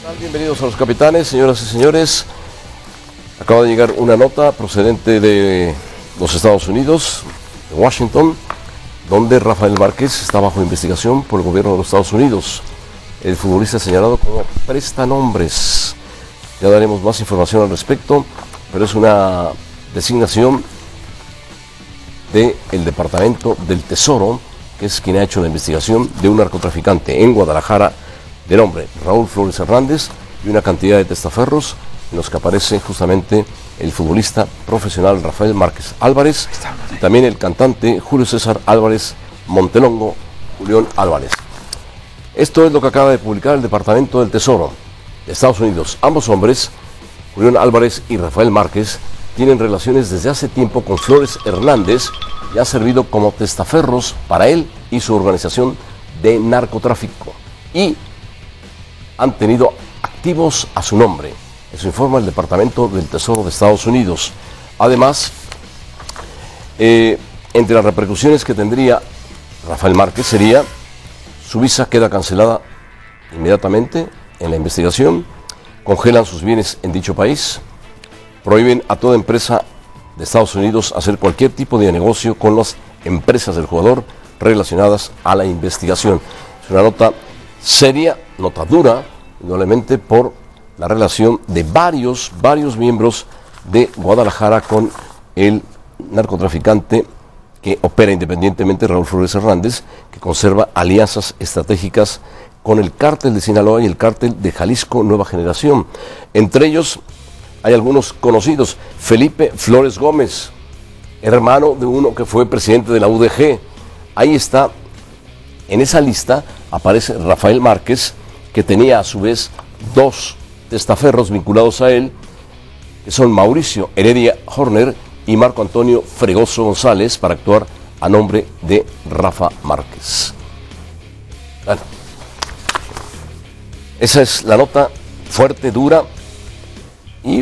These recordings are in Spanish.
Bienvenidos a Los Capitanes, señoras y señores. Acaba de llegar una nota procedente de los Estados Unidos, de Washington, donde Rafael Márquez está bajo investigación por el gobierno de los Estados Unidos. El futbolista es señalado como prestanombres. Ya daremos más información al respecto, pero es una designación del Departamento del Tesoro, que es quien ha hecho la investigación de un narcotraficante en Guadalajara de nombre Raúl Flores Hernández y una cantidad de testaferros en los que aparece justamente el futbolista profesional Rafael Márquez Álvarez y también el cantante Julio César Álvarez Montelongo, Julián Álvarez. Esto es lo que acaba de publicar el Departamento del Tesoro de Estados Unidos. Ambos hombres, Julián Álvarez y Rafael Márquez, tienen relaciones desde hace tiempo con Flores Hernández y ha servido como testaferros para él y su organización de narcotráfico. Y han tenido activos a su nombre. Eso informa el Departamento del Tesoro de Estados Unidos. Además, entre las repercusiones que tendría Rafael Márquez sería: su visa queda cancelada inmediatamente en la investigación, congelan sus bienes en dicho país, prohíben a toda empresa de Estados Unidos hacer cualquier tipo de negocio con las empresas del jugador relacionadas a la investigación. Es una nota seria, nota dura, indudablemente por la relación de varios miembros de Guadalajara con el narcotraficante que opera independientemente, Raúl Flores Hernández, que conserva alianzas estratégicas con el cártel de Sinaloa y el cártel de Jalisco Nueva Generación. Entre ellos hay algunos conocidos: Felipe Flores Gómez, hermano de uno que fue presidente de la UDG. Ahí está, en esa lista aparece Rafael Márquez, que tenía a su vez dos testaferros vinculados a él, que son Mauricio Heredia Horner y Marco Antonio Fregoso González, para actuar a nombre de Rafa Márquez. Bueno, esa es la nota fuerte, dura, y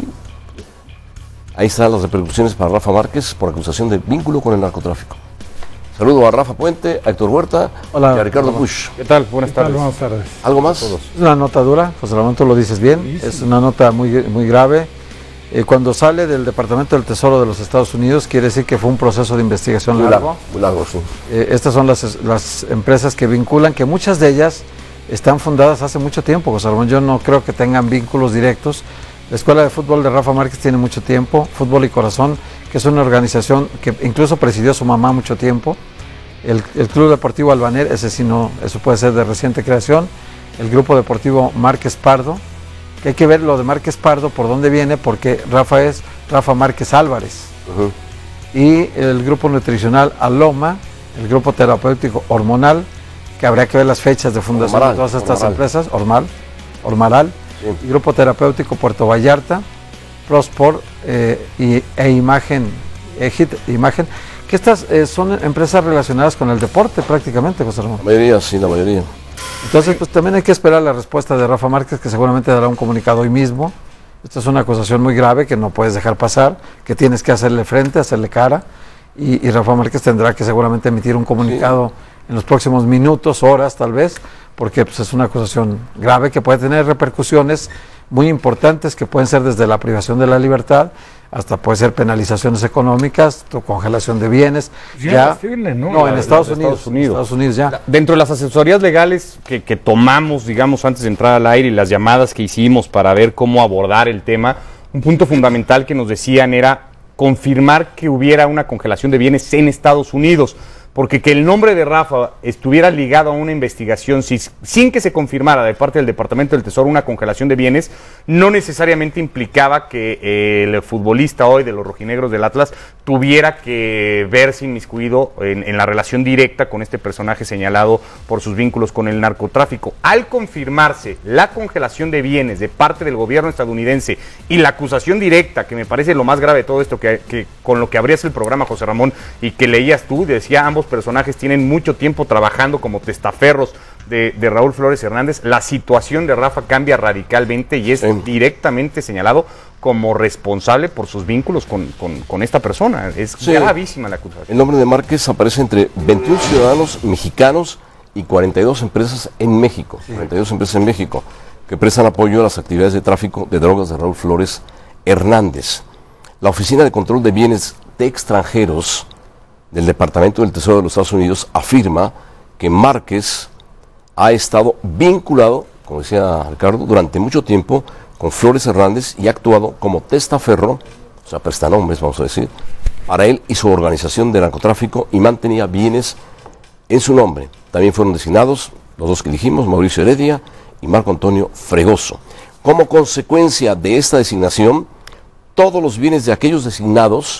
ahí están las repercusiones para Rafa Márquez por acusación de vínculo con el narcotráfico. Saludo a Rafa Puente, a Héctor Huerta. Hola, y a Ricardo Push. ¿Qué tal? Buenas tardes. Buenas tardes. ¿Algo más? Es una nota dura, José Ramón, tú lo dices bien. Sí. Es una nota muy grave. Cuando sale del Departamento del Tesoro de los Estados Unidos, quiere decir que fue un proceso de investigación largo. Muy largo, sí. Estas son las empresas que vinculan, que muchas de ellas están fundadas hace mucho tiempo, José Ramón. Yo no creo que tengan vínculos directos. La Escuela de Fútbol de Rafa Márquez tiene mucho tiempo. Fútbol y Corazón, que es una organización que incluso presidió su mamá mucho tiempo. El Club Deportivo Albaner, ese sí no, eso puede ser de reciente creación. El Grupo Deportivo Márquez Pardo, que hay que ver lo de Márquez Pardo por dónde viene, porque Rafa es Rafa Márquez Álvarez. Y el Grupo Nutricional Aloma, el Grupo Terapéutico Hormonal, que habría que ver las fechas de fundación de todas estas empresas, Hormaral, sí. Y Grupo Terapéutico Puerto Vallarta, Prospor Imagen, Imagen, que estas son empresas relacionadas con el deporte prácticamente, José Ramón. La mayoría, sí, la mayoría. Entonces, pues también hay que esperar la respuesta de Rafa Márquez, que seguramente dará un comunicado hoy mismo. Esta es una acusación muy grave que no puedes dejar pasar, que tienes que hacerle frente, hacerle cara, y Rafa Márquez tendrá que seguramente emitir un comunicado en los próximos minutos, horas tal vez, porque pues, es una acusación grave que puede tener repercusiones muy importantes, que pueden ser desde la privación de la libertad hasta puede ser penalizaciones económicas, congelación de bienes. Ya ¿no? En Estados Unidos ya. Dentro de las asesorías legales que tomamos, digamos, antes de entrar al aire, y las llamadas que hicimos para ver cómo abordar el tema, un punto fundamental que nos decían era confirmar que hubiera una congelación de bienes en Estados Unidos, porque que el nombre de Rafa estuviera ligado a una investigación sin que se confirmara de parte del Departamento del Tesoro una congelación de bienes, no necesariamente implicaba que el futbolista hoy de los rojinegros del Atlas tuviera que verse inmiscuido en la relación directa con este personaje señalado por sus vínculos con el narcotráfico. Al confirmarse la congelación de bienes de parte del gobierno estadounidense y la acusación directa, que me parece lo más grave de todo esto, que con lo que abrías el programa, José Ramón, y que leías tú, decía, ambos personajes tienen mucho tiempo trabajando como testaferros de Raúl Flores Hernández. La situación de Rafa cambia radicalmente y es directamente señalado como responsable por sus vínculos con esta persona. Es gravísima la acusación. El nombre de Márquez aparece entre 21 ciudadanos mexicanos y 42 empresas en México. 42 empresas en México. que prestan apoyo a las actividades de tráfico de drogas de Raúl Flores Hernández. La Oficina de Control de Bienes de Extranjeros del Departamento del Tesoro de los Estados Unidos afirma que Márquez ha estado vinculado, como decía Ricardo, durante mucho tiempo con Flores Hernández y ha actuado como testaferro, o sea, prestanombres, vamos a decir, para él y su organización de narcotráfico y mantenía bienes en su nombre. También fueron designados los dos que dijimos, Mauricio Heredia y Marco Antonio Fregoso. Como consecuencia de esta designación, todos los bienes de aquellos designados,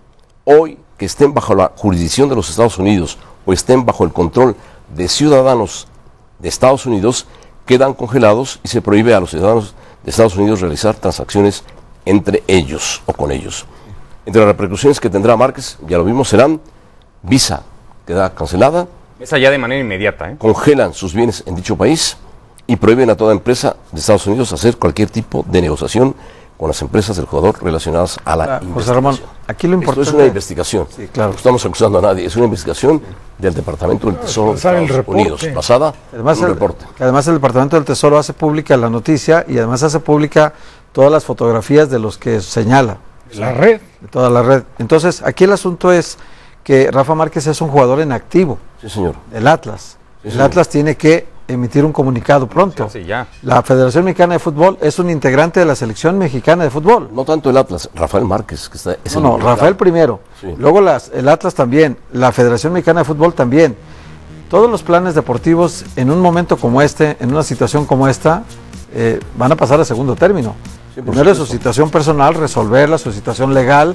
hoy que estén bajo la jurisdicción de los Estados Unidos o estén bajo el control de ciudadanos de Estados Unidos, quedan congelados y se prohíbe a los ciudadanos de Estados Unidos realizar transacciones entre ellos o con ellos. Entre las repercusiones que tendrá Márquez, ya lo vimos, serán visa queda cancelada. Es allá de manera inmediata. Congelan sus bienes en dicho país y prohíben a toda empresa de Estados Unidos hacer cualquier tipo de negociación con las empresas del jugador relacionadas a la investigación. José Ramón, aquí lo importante... Esto es una investigación. Sí, claro. No estamos acusando a nadie. Es una investigación del Departamento del Tesoro de Estados Unidos. Basada en un reporte. Además, el Departamento del Tesoro hace pública la noticia y además hace pública todas las fotografías de los que señala. La red. De toda la red. Entonces, aquí el asunto es que Rafa Márquez es un jugador en activo. Sí, señor. El Atlas. Sí, el señor. Atlas tiene que emitir un comunicado pronto. Sí, ya. La Federación Mexicana de Fútbol es un integrante de la Selección Mexicana de Fútbol. No tanto el Atlas, Rafael Márquez, que está... es el No, involucrado. Rafael primero. Sí. Luego el Atlas también. La Federación Mexicana de Fútbol también. Todos los planes deportivos en un momento como este, en una situación como esta, van a pasar a segundo término. Sí, por Primero es su supuesto. situación personal, resolverla, su situación legal,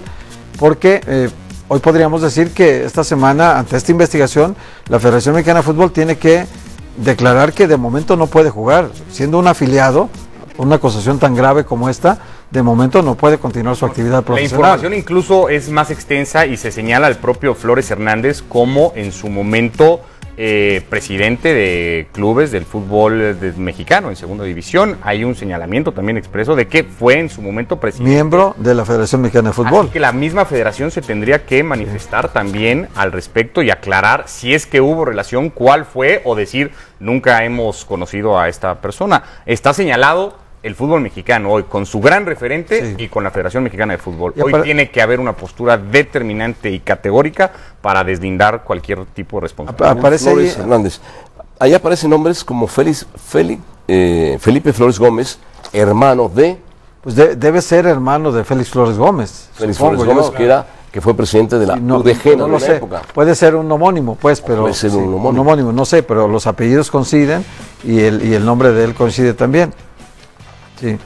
porque hoy podríamos decir que esta semana, ante esta investigación, la Federación Mexicana de Fútbol tiene que declarar que de momento no puede jugar. Siendo un afiliado, una acusación tan grave como esta, de momento no puede continuar su actividad La profesional. información incluso es más extensa y se señala al propio Flores Hernández como en su momento presidente de clubes del fútbol mexicano en segunda división. Hay un señalamiento también expreso de que fue en su momento presidente. Miembro de la Federación Mexicana de Fútbol. Así que la misma federación se tendría que manifestar también al respecto y aclarar si es que hubo relación, cuál fue, o decir, nunca hemos conocido a esta persona. Está señalado el fútbol mexicano hoy con su gran referente Sí. y con la Federación Mexicana de Fútbol. Y Hoy tiene que haber una postura determinante y categórica para deslindar cualquier tipo de responsabilidad. Aparece Flores ahí, Hernández. Ahí aparecen nombres como Felipe Flores Gómez, hermano de pues debe ser hermano de Félix Flores Gómez. Félix supongo Flores Gómez, yo. que fue presidente de la Sí, no, UDG no en lo una sé. época. Puede ser un homónimo, pues, pero Puede ser un homónimo. un homónimo, no sé, pero los apellidos coinciden y el nombre de él coincide también. Sí.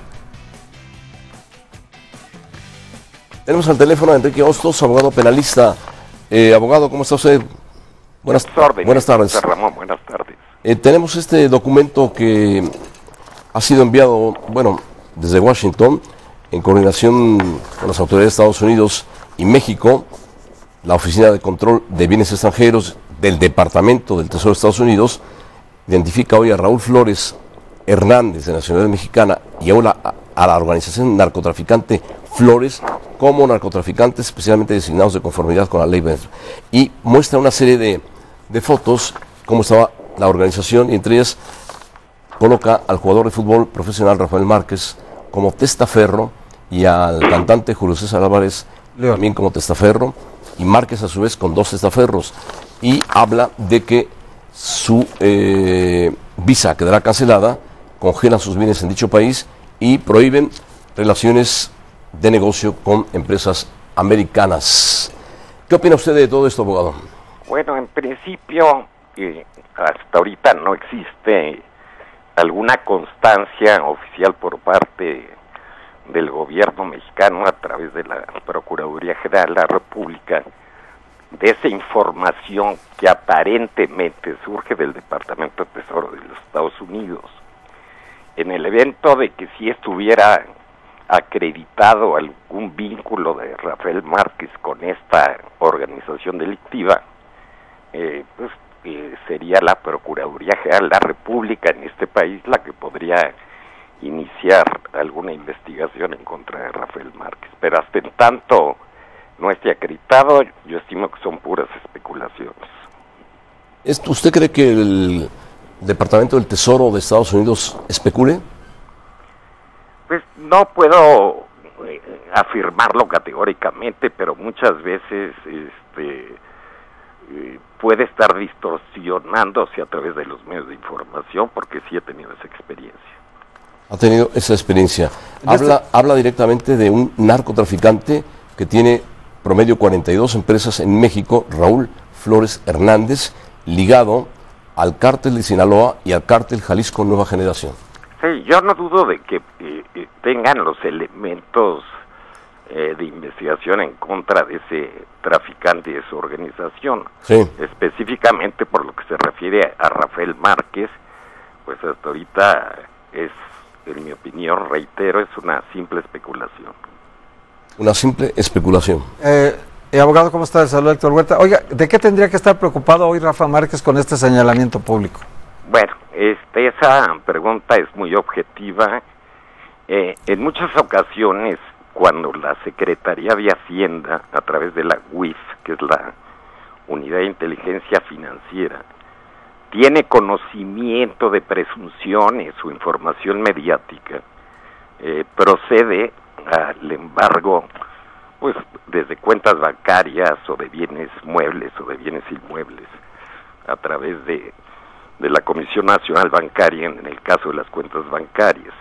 Tenemos al teléfono a Enrique Hostos, abogado penalista. Abogado, ¿cómo está usted? Buenas tardes. José Ramón, buenas tardes. Tenemos este documento que ha sido enviado, bueno, desde Washington, en coordinación con las autoridades de Estados Unidos y México, la Oficina de Control de Bienes Extranjeros del Departamento del Tesoro de Estados Unidos, identifica hoy a Raúl Flores Hernández, de nacionalidad mexicana, y ahora a la organización narcotraficante Flores como narcotraficantes especialmente designados de conformidad con la ley. Y muestra una serie de fotos, cómo estaba la organización, y entre ellas coloca al jugador de fútbol profesional Rafael Márquez como testaferro y al cantante Julio César Álvarez León también como testaferro, y Márquez a su vez con 2 testaferros, y habla de que su visa quedará cancelada, congelan sus bienes en dicho país y prohíben relaciones de negocio con empresas americanas. ¿Qué opina usted de todo esto, abogado? Bueno, en principio, hasta ahorita no existe alguna constancia oficial por parte del gobierno mexicano a través de la Procuraduría General de la República de esa información que aparentemente surge del Departamento de Tesoro de los Estados Unidos. En el evento de que sí estuviera acreditado algún vínculo de Rafael Márquez con esta organización delictiva, sería la Procuraduría General de la República en este país la que podría iniciar alguna investigación en contra de Rafael Márquez. Pero hasta en tanto no esté acreditado, yo estimo que son puras especulaciones. ¿Usted cree que el Departamento del Tesoro de Estados Unidos especule? Pues no puedo afirmarlo categóricamente, pero muchas veces puede estar distorsionándose a través de los medios de información, porque sí he tenido esa experiencia. Ha tenido esa experiencia. Habla directamente de un narcotraficante que tiene promedio 42 empresas en México, Raúl Flores Hernández, ligado al cártel de Sinaloa y al cártel Jalisco Nueva Generación. Sí, yo no dudo de que tengan los elementos de investigación en contra de ese traficante y de su organización. Sí. Específicamente por lo que se refiere a Rafael Márquez, pues hasta ahorita es, en mi opinión, reitero, es una simple especulación. Una simple especulación. Abogado, ¿cómo está? Saludos, Héctor Huerta. Oiga, ¿de qué tendría que estar preocupado hoy Rafa Márquez con este señalamiento público? Bueno, esa pregunta es muy objetiva. En muchas ocasiones, cuando la Secretaría de Hacienda, a través de la UIF, que es la Unidad de Inteligencia Financiera, tiene conocimiento de presunciones o información mediática, procede al embargo, pues desde cuentas bancarias o de bienes muebles o de bienes inmuebles, a través de la Comisión Nacional Bancaria, en el caso de las cuentas bancarias,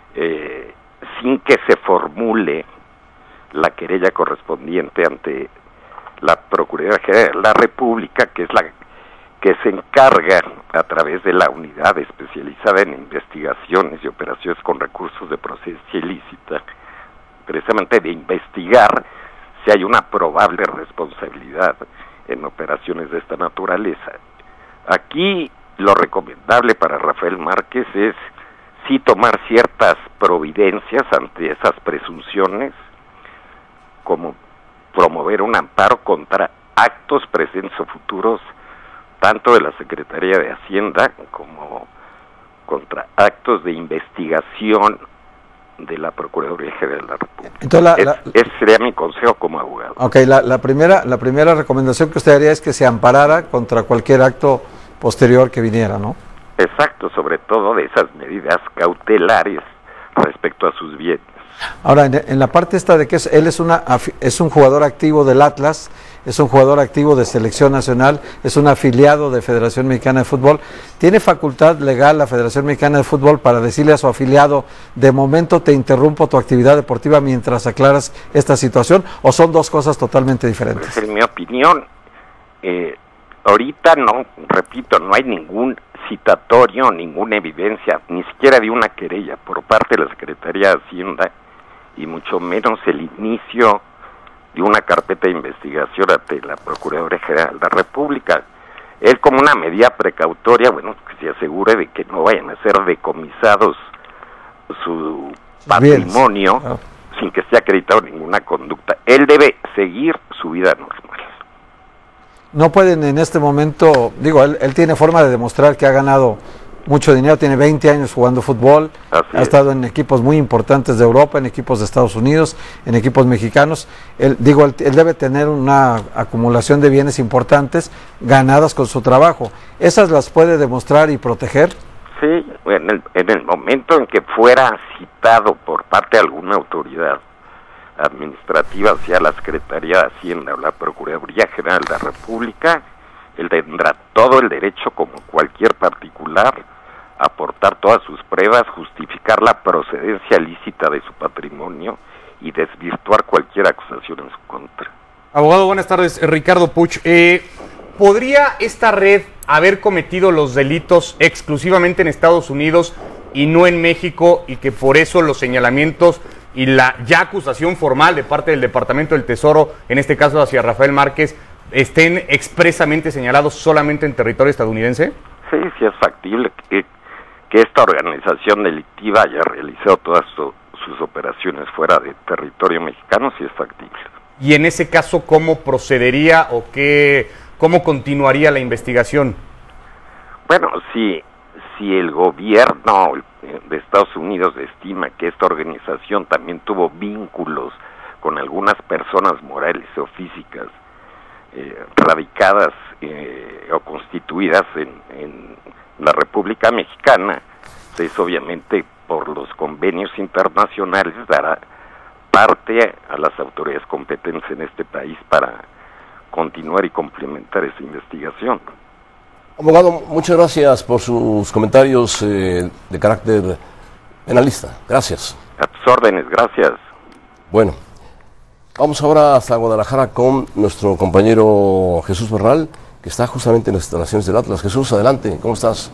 sin que se formule la querella correspondiente ante la Procuraduría General de la República, que es la que se encarga a través de la unidad especializada en investigaciones y operaciones con recursos de procedencia ilícita, precisamente de investigar si hay una probable responsabilidad en operaciones de esta naturaleza. Aquí lo recomendable para Rafael Márquez es sí tomar ciertas providencias ante esas presunciones, como promover un amparo contra actos presentes o futuros, tanto de la Secretaría de Hacienda como contra actos de investigación de la Procuraduría General de la República. Entonces, ese sería mi consejo como abogado. Ok, la primera recomendación que usted haría es que se amparara contra cualquier acto posterior que viniera, ¿no? Exacto, sobre todo de esas medidas cautelares respecto a sus bienes. Ahora, en la parte esta de que él es un jugador activo del Atlas, es un jugador activo de Selección Nacional, es un afiliado de Federación Mexicana de Fútbol, ¿tiene facultad legal la Federación Mexicana de Fútbol para decirle a su afiliado, de momento te interrumpo tu actividad deportiva mientras aclaras esta situación, o son dos cosas totalmente diferentes? Pues en mi opinión, ahorita no, repito, no hay ningún citatorio, ninguna evidencia, ni siquiera de una querella por parte de la Secretaría de Hacienda, y mucho menos el inicio de una carpeta de investigación ante la Procuraduría General de la República. Él, como una medida precautoria, bueno, que se asegure de que no vayan a ser decomisados su patrimonio sin que esté acreditado ninguna conducta. Él debe seguir su vida normal. No pueden en este momento, digo, él tiene forma de demostrar que ha ganado mucho dinero, tiene 20 años jugando fútbol, ha estado en equipos muy importantes de Europa, en equipos de Estados Unidos, en equipos mexicanos. Él debe tener una acumulación de bienes importantes ganadas con su trabajo. ¿Esas las puede demostrar y proteger? Sí, en el momento en que fuera citado por parte de alguna autoridad administrativa, sea la Secretaría de Hacienda o la Procuraduría General de la República, él tendrá todo el derecho, como cualquier particular, a aportar todas sus pruebas, justificar la procedencia lícita de su patrimonio y desvirtuar cualquier acusación en su contra. Abogado, buenas tardes. Ricardo Puch. ¿Podría esta red haber cometido los delitos exclusivamente en Estados Unidos y no en México, y que por eso los señalamientos y la ya acusación formal de parte del Departamento del Tesoro, en este caso hacia Rafael Márquez, estén expresamente señalados solamente en territorio estadounidense? Sí, sí es factible que esta organización delictiva haya realizado todas sus operaciones fuera de territorio mexicano, sí es factible. Y en ese caso, ¿cómo procedería o cómo continuaría la investigación? Bueno, si el gobierno de Estados Unidos estima que esta organización también tuvo vínculos con algunas personas morales o físicas radicadas o constituidas en la República Mexicana, pues obviamente por los convenios internacionales, dará parte a las autoridades competentes en este país para continuar y complementar esa investigación. Abogado, muchas gracias por sus comentarios de carácter penalista. Gracias. A tus órdenes, gracias. Bueno, vamos ahora hasta Guadalajara con nuestro compañero Jesús Bernal, que está justamente en las instalaciones del Atlas. Jesús, adelante, ¿cómo estás?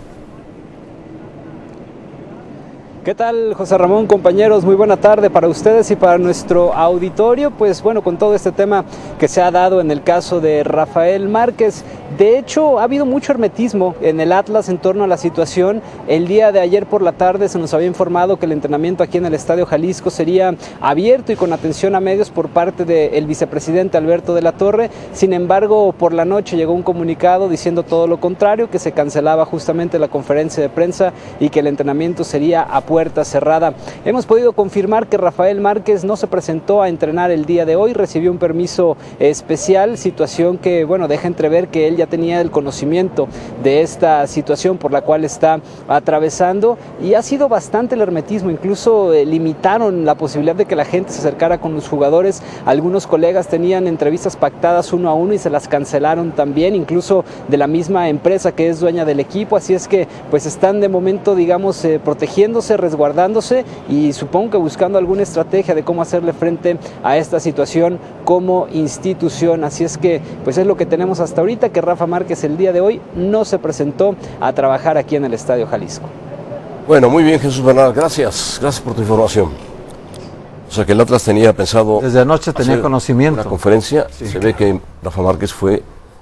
¿Qué tal, José Ramón, compañeros? Muy buena tarde para ustedes y para nuestro auditorio. Pues bueno, con todo este tema que se ha dado en el caso de Rafael Márquez, de hecho ha habido mucho hermetismo en el Atlas en torno a la situación. El día de ayer por la tarde se nos había informado que el entrenamiento aquí en el Estadio Jalisco sería abierto y con atención a medios por parte del vicepresidente Alberto de la Torre. Sin embargo, por la noche llegó un comunicado diciendo todo lo contrario, que se cancelaba justamente la conferencia de prensa y que el entrenamiento sería a puerta cerrada. Hemos podido confirmar que Rafael Márquez no se presentó a entrenar el día de hoy, recibió un permiso especial, situación que, bueno, deja entrever que él ya tenía el conocimiento de esta situación por la cual está atravesando, y ha sido bastante el hermetismo. Incluso limitaron la posibilidad de que la gente se acercara con los jugadores. Algunos colegas tenían entrevistas pactadas 1 a 1 y se las cancelaron también, incluso de la misma empresa que es dueña del equipo. Así es que pues están de momento, digamos, protegiéndose, resguardándose y supongo que buscando alguna estrategia de cómo hacerle frente a esta situación como institución. Así es que pues es lo que tenemos hasta ahorita, que Rafa Márquez el día de hoy no se presentó a trabajar aquí en el Estadio Jalisco. Bueno, muy bien, Jesús Bernal, gracias por tu información. O sea que el Atlas tenía pensado... Desde anoche tenía conocimiento. Una conferencia, sí. Se ve que Rafa Márquez fue...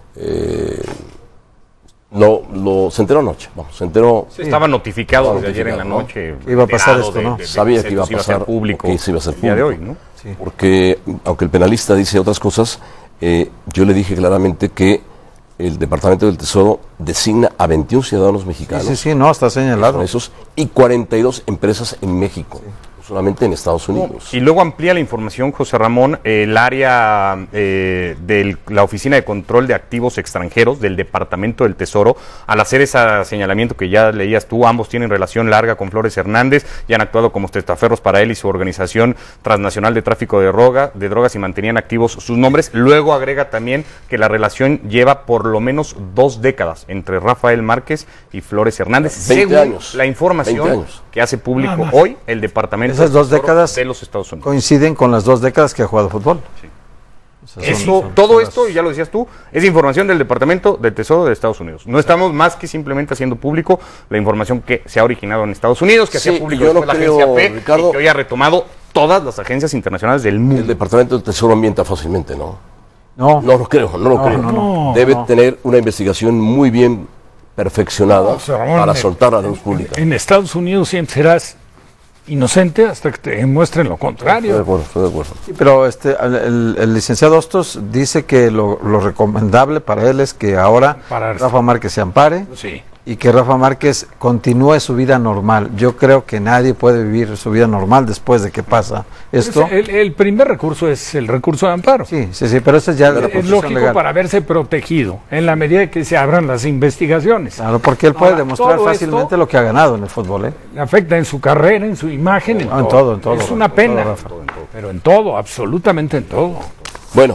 se enteró anoche, se enteró... Sí, estaba notificado desde ayer en la noche. Iba a pasar esto, ¿no? Sabía que iba a pasar público, que se iba a hacer el día de hoy, ¿no? Sí. Porque, aunque el penalista dice otras cosas, yo le dije claramente que el Departamento del Tesoro designa a 21 ciudadanos mexicanos. Sí, no, está señalado. Esos, y 42 empresas en México. Sí. Solamente en Estados Unidos. Y luego amplía la información, José Ramón, el área de la Oficina de Control de Activos Extranjeros del Departamento del Tesoro, al hacer ese señalamiento que ya leías tú, ambos tienen relación larga con Flores Hernández y han actuado como testaferros para él y su organización transnacional de tráfico de drogas y mantenían activos sus nombres. Luego agrega también que la relación lleva por lo menos 2 décadas entre Rafael Márquez y Flores Hernández, 20 según años, la información que hace público hoy el Departamento esas 2 décadas de los Estados Unidos coinciden con las 2 décadas que ha jugado fútbol. Sí. Todo esto, y ya lo decías tú, es información del Departamento del Tesoro de Estados Unidos. No estamos más que simplemente haciendo público la información que se ha originado en Estados Unidos, que hacía público después la agencia P, Ricardo, y que hoy ha retomado todas las agencias internacionales del mundo. El Departamento del Tesoro ambienta fácilmente, ¿no? No lo creo. Debe tener una investigación muy bien perfeccionada para soltar a la luz pública. En Estados Unidos siempre serás inocente hasta que te demuestren lo contrario. Estoy de acuerdo. Sí, pero el licenciado Hostos dice que lo recomendable para él es que ahora Rafa Márquez se ampare. Sí. Y que Rafa Márquez continúe su vida normal. Yo creo que nadie puede vivir su vida normal después de que pasa esto. El primer recurso es el recurso de amparo. Sí, pero ese ya es lógico legal. Para verse protegido en la medida que se abran las investigaciones. Claro, porque él puede demostrar fácilmente lo que ha ganado en el fútbol. Le afecta en su carrera, en su imagen, en todo. Es una pena, pero en todo, absolutamente en todo. Bueno.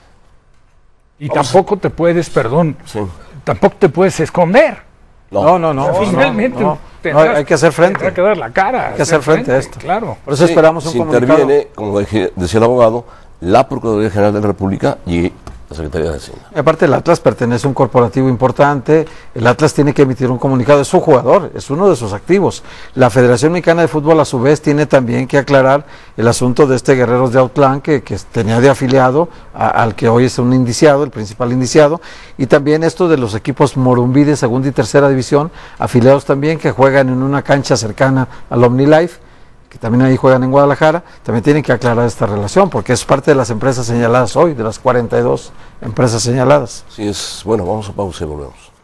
Y tampoco te puedes, tampoco te puedes esconder. No. Finalmente hay que hacer frente. Hay que dar la cara. Hay que hacer frente a esto. Claro. Por eso esperamos un comunicado. Interviene, como decía el abogado, la Procuraduría General de la República y la Secretaría de Hacienda. Y aparte el Atlas pertenece a un corporativo importante, el Atlas tiene que emitir un comunicado, es su jugador, es uno de sus activos. La Federación Mexicana de Fútbol a su vez tiene también que aclarar el asunto de Guerreros de Autlán que tenía de afiliado al que hoy es un indiciado, el principal indiciado, y también esto de los equipos Morumbí de segunda y tercera división, afiliados también que juegan en una cancha cercana al OmniLife, que también ahí juegan en Guadalajara, también tienen que aclarar esta relación, porque es parte de las empresas señaladas hoy, de las 42 empresas señaladas. Sí, bueno, vamos a pausa y volvemos.